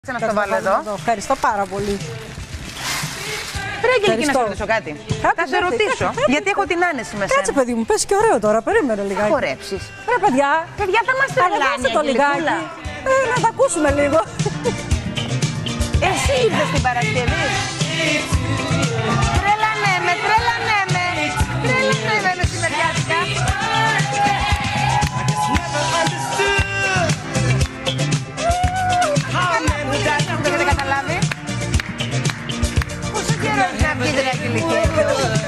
Να στο βάλω εδώ. Ευχαριστώ πάρα πολύ. Πρέπει και να σε ρωτήσω κάτι. Θα σε ρωτήσω, γιατί έχω την άνεση με σένα. Κάτσε, παιδί μου, πες και ωραίο τώρα. Περίμενε λιγάκι. Θα χορέψεις. Ρε, παιδιά. Παιδιά, θα μας τρελάνει το λιγάκι. Να τα ακούσουμε λίγο. Εσύ ήρθες την Παρασκευή. Τρέλανε με, τρέλανε με. Τρέλανε με μεσημεριάτικα. Το έχετε καταλάβει. Πόσο καιρό να βγείτε να κυλικέ.